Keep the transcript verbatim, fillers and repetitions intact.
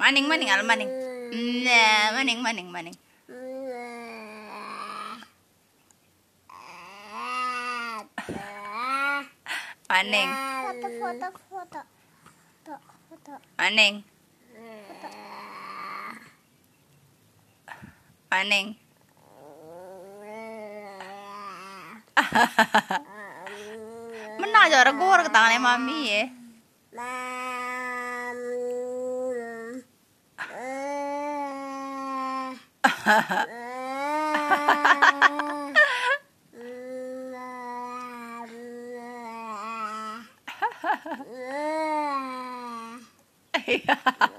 Maning maning al maning. Nah, maning maning maning. Maning. Foto foto foto. Foto foto. Maning. Maning. Menang aja regor ke tangannya mami ya. Iya.